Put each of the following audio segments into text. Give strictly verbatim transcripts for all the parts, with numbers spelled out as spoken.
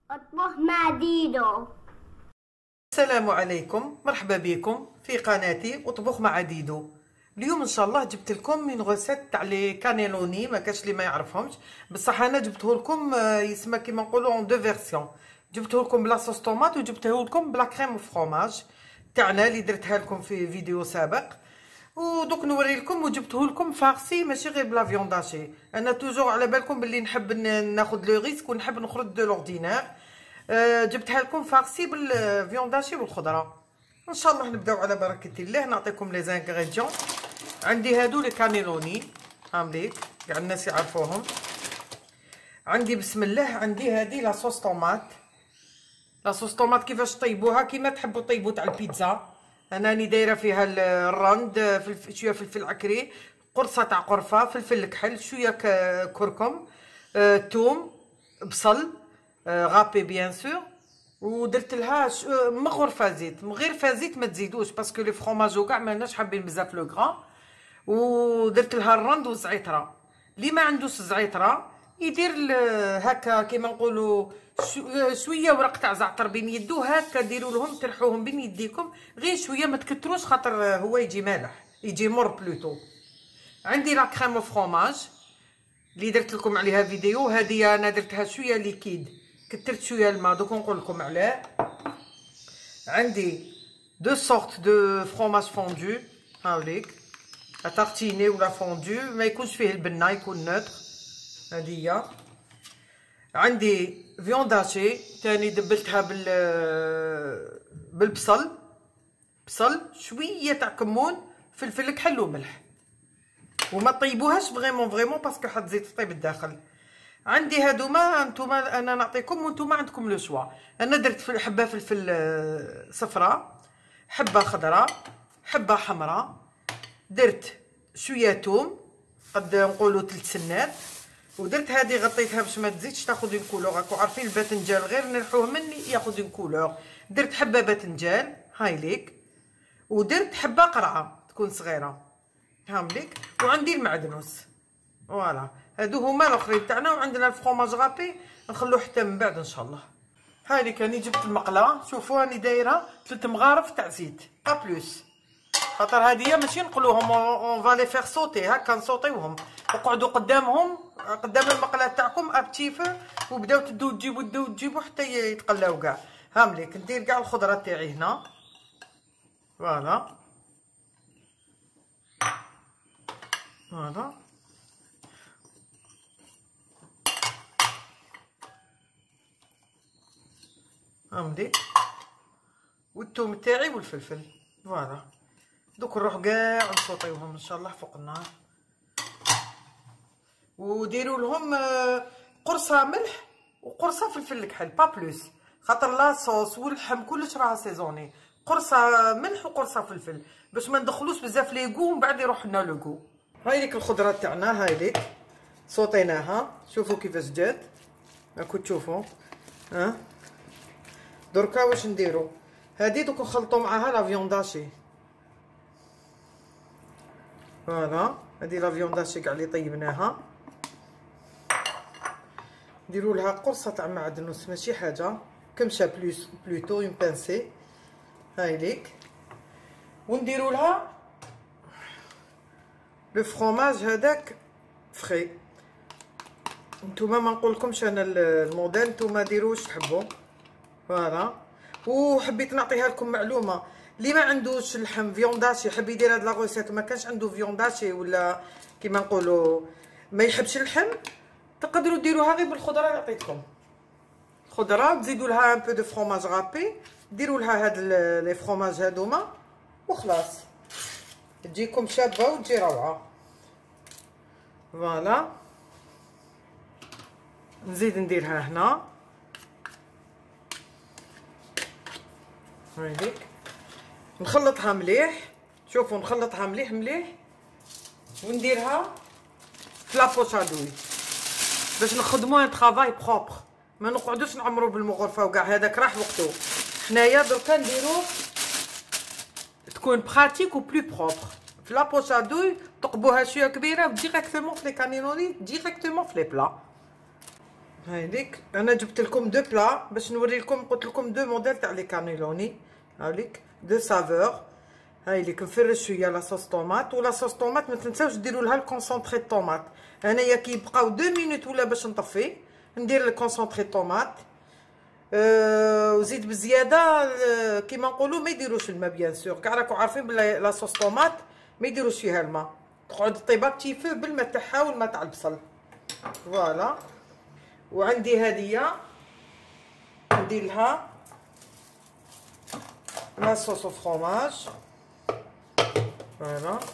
اطبخ مع ديدو. السلام عليكم، مرحبا بكم في قناتي اطبخ مع ديدو. اليوم ان شاء الله جبت لكم من غوسيت تاع لي كانيلوني، ما كاش اللي ما يعرفهمش، بصح انا جبته لكم يسمى كيما نقولوا اون دو فيرسيون. جبته لكم بلا صوص طوماط وجبته لكم بلا كريم فروماج تاعنا اللي درتها لكم في فيديو سابق، ودوك نوري لكم. وجبته لكم فارسي ماشي غير بلا فيونداشي. انا توجور على بالكم باللي نحب ناخذ لو ريسك ونحب نخرج دو لوردينير. أه جبتها لكم فارسي بالفيونداشي والخضره. ان شاء الله نبداو على بركه الله. نعطيكم لي زانغريديون. عندي هادو لي كانيلوني هامليك كاع الناس يعرفوهم. عندي بسم الله عندي هادي لا صوص طوماط. لا صوص طوماط كيفاش طيبوها كيما تحبوا طيبوا تاع البيتزا. انا راني دايره فيها الرند، شويه فلفل عكري، قرصه تاع قرفه، فلفل كحل، شويه كركم، آه، توم، بصل آه، غابي بيان سور. ودرت لها مغور فازيت، من غير فازيت ما تزيدوش باسكو لي فروماج وكاع ماناش حابين بزاف لو غرا. ودرت لها الرند والزعتره. اللي ما عندوش الزعتره يدير هكا كيما نقولوا شويه ورق تاع زعتر بين يدو، هكا ديروا لهم ترحوهم بين يديكم غير شويه، ما تكتروش خاطر هو يجي مالح، يجي مر بلوتو. عندي لا كريم فروماج اللي درت لكم عليها فيديو، هذه انا درتها شويه ليكيد، كترت شويه الماء، دوك نقول لكم علاه. عندي دو سورت دو فروماج فوندو هاوليك، تارتيني ولا فوندو، ما يكونش فيه البنه، يكون نوتر. هذه هي. عندي فيونداشي تاني دبلتها بال بالبصل، بصل شويه تاع كمون، فلفل كحل وملح، وما طيبوهاش فريمون فريمون باسكو حتزيد تطيب الداخل. عندي هادوما نتوما انا نعطيكم وانتوما عندكم لو شوا. انا درت في حبه فلفل صفراء، حبه خضراء، حبه حمراء، درت شويه توم قد نقولوا ثلاث سنات، ودرت هذه غطيتها باش ما تزيدش تاخذ اون كولور. راكو عارفين الباذنجان غير نرحوه مني ياخذ اون كولور. درت حبه باذنجان هاي ليك، ودرت حبه قرعه تكون صغيره هامليك، وعندي المعدنوس. فوالا هادو هما الاخرين تاعنا. وعندنا الفرomاج غابي نخلوه حتى من بعد ان شاء الله. هاي راني جبت المقله، شوفوا راني دايره ثلاث مغارف تاع زيت با بلوس، خاطر هاديه ماشي نقولوهم اون فالي فيغ صوتي، هكا نصوتيوهم. وقعدوا قدامهم قدام المقله تاعكم ابتي فو، وبداو تدو تجيبوا تدو تجيبوا حتى يتقلاو كاع. هامليك ندير كاع الخضره تاعي هنا. فوالا فوالا هامليك، والثوم تاعي والفلفل. فوالا دوك نروح كاع نصوطيوهم ان شاء الله فوق النار. وديروا لهم قرصه ملح وقرصه فلفل كحل با بلوس، خاطر لا صوص واللحم كلش راها سيزوني. قرصه ملح وقرصه فلفل باش ما ندخلوش بزاف ليغو ومن بعد يروح لنا لوغو. هاي ليك الخضره تاعنا، هاي ليك صوطيناها، شوفوا كيفاش جات، راكو تشوفوا. ها دركا واش نديرو؟ هادي دوك نخلطو معاها لا فيونداشي. فوالا هادي لا فيونداشي كاع اللي طيبناها. نديرو لها قرصه تاع معدنوس ماشي حاجه، كمشه بلوس بلوتو اون بانسي هاي ليك. ونديرو لها لو فروماج هذاك فري. نتوما ما نقولكمش انا الموديل، نتوما ديروا واش تحبوا. فوالا. وحبيت نعطيها لكم معلومه، اللي ما عندوش اللحم فيونداشي يحب يدير هاد لا غوسيت، ما كانش عنده فيونداشي ولا كيما نقولوا ما يحبش اللحم، تقدروا ديروها غير بالخضره اللي عطيتكم. خضره تزيدوا لها ان بو دو فروماج غابي، ديروا لها هاد لي فروماج هادوما وخلاص تجيكم شابه وتجي روعه. فوالا نزيد نديرها هنا هايليك، نخلطها مليح. شوفوا نخلطها مليح مليح ونديرها في لابوشادوي باش نخدموا ان طرافاي بروبر، ما نقعدوش نعمرو بالمغرفه وكاع، هذاك راح وقتو. حنايا دركا نديرو تكون براتيك و بلو بروبر. في لابوشادوي تقبوها شويه كبيره ديريكتومون في لي كانيلوني، ديريكتومون في لي بلا. هايليك انا جبت لكم دو بلا باش نوري لكم، قلت لكم دو موديل تاع لي كانيلوني. هاوليك دو سافور. هايليك نفرش شويه لا صوص طوماط، ولا صوص طوماط ما تنساوش ديروا لها الكونسونطري طوماط. انايا كي يبقاو دو مينوت ولا باش نطفي ندير الكونسونطري طوماط. أه وزيد بزياده أه كيما نقولوا ما يديروش الماء بيان سور، كاع راكم عارفين بلي لا صوص طوماط ما يديروش فيها الماء، تقعد طيبه بتي فو بالماء تاعها والماء تاع البصل. فوالا. وعندي هديه ندير لها لا صوص فرomage. فوالا.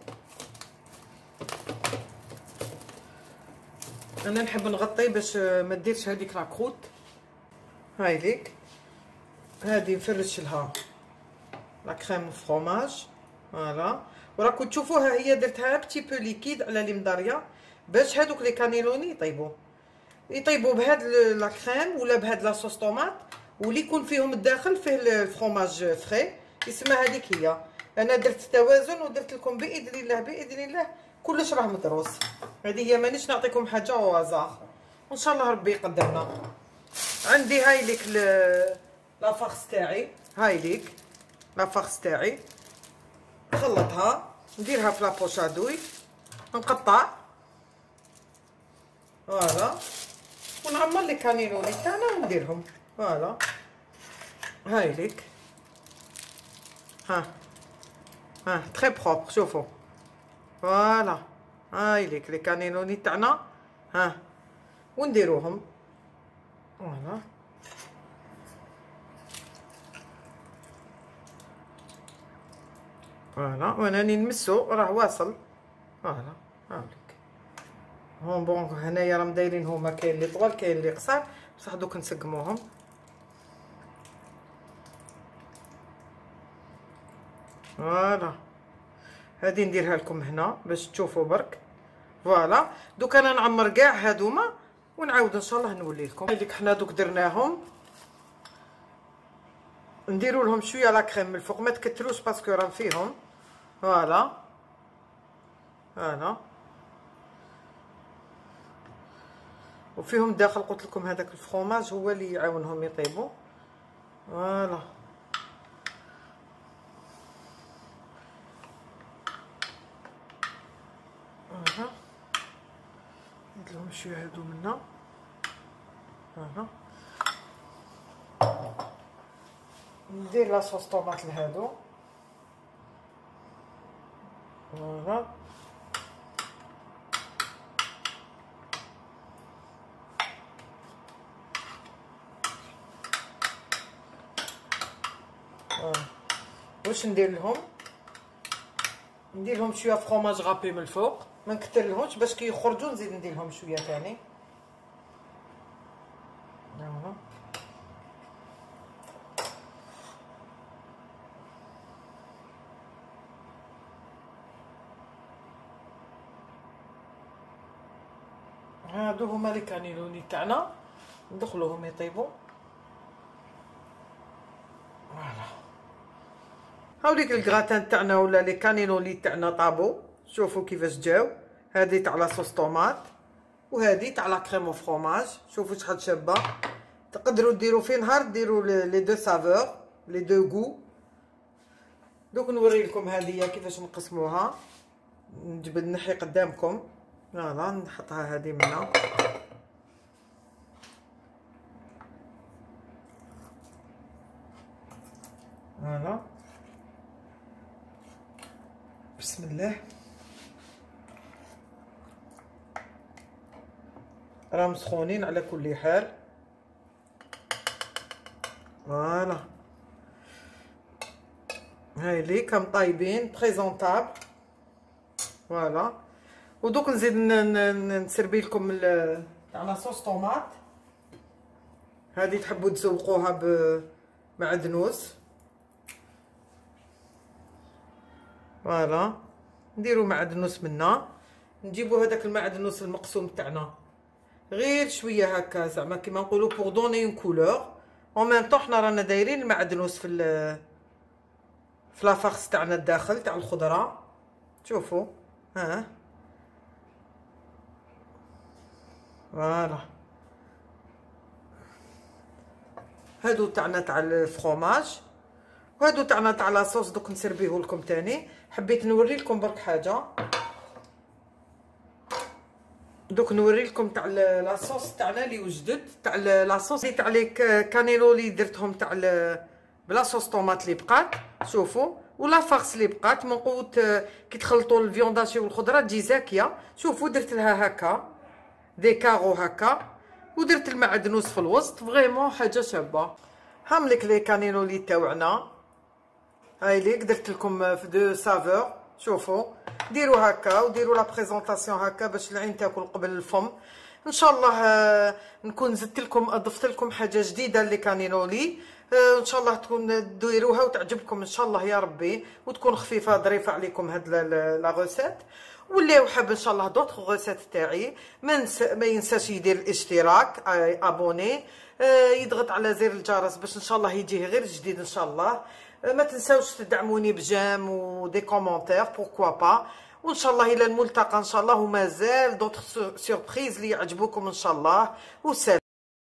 انا نحب نغطي باش ما ديرش هذيك لا كروت. هايليك هادي نفرش لها لا كريم فرomage. فوالا. وراكم تشوفوها هي درتها بتي بو ليكيد على لي مداريه باش هادوك لي كانيلوني يطيبوا يطيبوا بهاد لا كريم ولا بهاد لا صوص طوماط، واللي يكون فيهم الداخل فيه الفرomage فري يسمى هذيك هي. انا درت توازن ودرت لكم باذن الله باذن الله كلش راه مدروس. هذه هي مانيش نعطيكم حاجه او هازار، وان شاء الله ربي يقدرنا. عندي هاي ليك لا فارس تاعي، هاي ليك لا فارس تاعي نخلطها نديرها في لابوشادوي نقطع. فوالا. ونعمر لي كانيلوني تاعنا ونديرهم. فوالا. هاي ليك ها ها تري بروبر شوفوا. فوالا. هاي ليك لي كانيلوني تاعنا ها ونديروهم. فوالا. فوالا. واناني نمسو راه واصل. فوالا. هاوليك هون بون هنايا راهم دايرين هما كاين اللي طوال كاين اللي قصار، بصح دوك نسقموهم. فوالا. هادي نديرها لكم هنا باش تشوفوا برك. فوالا. دوك انا نعمر كاع هادوما ونعاود ان شاء الله نولي لكم. هايليك حنا دوك درناهم نديروا لهم شويه لا كريم من الفوق، ما تكتروش باسكو راهم فيهم. فوالا. فوالا. وفيهم داخل قلت لكم هذاك الفرomage هو اللي يعاونهم يطيبوا. فوالا. فوالا. ندير لهم شويه هادو منا. فوالا. ندير لا صوص طوماط لهادو. فوالا. واش ندير لهم؟ ندير لهم شويه فرomage غابي من الفوق، ما نكثر لهمش باش كي يخرجوا نزيد ندير لهم شويه ثاني. فوالا. هادو هما لي كانيلوني تاعنا ندخلوهم يطيبوا. فوالا. هاوليك الكراتان تاعنا ولا لي كانيلوني تاعنا طابو. شوفوا كيفاش جاو. هادي تاع لا صوص طوماط وهادي تاع لا كريم فرomage. شوفوا شحال شابه. تقدروا ديروا في نهار ديروا لي دو سافور لي دو غو. دوك نوري لكم هذه كيفاش نقسموها. نجبد نحي قدامكم. فوالا. نحطها هذه منا. فوالا. بسم الله. راهم سخونين على كل حال. فوالا. هاي ليك هم طايبين بريزونطابل. فوالا. ودوك نزيد نسربي لكم تاع لا صوص طوماط. هذه تحبوا تزوقوها بمعدنوس. فوالا. نديرو معدنوس منا. نجيبو هذاك المعدنوس المقسوم تاعنا غير شويه هكا زعما كيما نقولوا بور دوني اون كولور. او ميم طون حنا رانا دايرين المعدنوس في في لافارس تاعنا الداخل تاع الخضره. شوفوا ها. فوالا. هادو تاعنا تاع الفرomاج، وهادو تاعنا تاع لاصوص. دوك نسربيه لكم تاني. حبيت نوري لكم برك حاجه، دوك نوري لكم تاع لاصوص تاعنا اللي وجدت، تاع لاصوص اللي تاع لي كانيلولي درتهم تاع بلاصوص طوماط اللي بقات. شوفوا، ولا فارس اللي بقات من قوه كي تخلطوا الفيونداشي والخضره تجي زاكيه. شوفوا درت لها هكا دي كارو هكا، ودرت المعدنوس في الوسط. فريمون حاجه شابه. هاملك لي كانيلولي تاوعنا، هاي ليك درت لكم في دو سافور. شوفوا ديروا هكا وديروا لا بريزونطاسيون هكا باش العين تاكل قبل الفم. ان شاء الله نكون زدت لكم اضفت لكم حاجه جديده اللي كانيلولي. ان شاء الله تكون ديروها وتعجبكم ان شاء الله يا ربي، وتكون خفيفه ظريفه عليكم هاد لا غوسيت. واللي حاب ان شاء الله دوطخ غوسيت تاعي ما ما ينساش يدير الاشتراك، ابوني، يضغط على زر الجرس باش ان شاء الله يجيه غير جديد ان شاء الله. ما تنساوش تدعموني بجام ودي كومونتير بوركوا با. وان شاء الله الى الملتقى ان شاء الله، ومازال دوطخ سوربريز اللي يعجبوكم ان شاء الله. والسلام.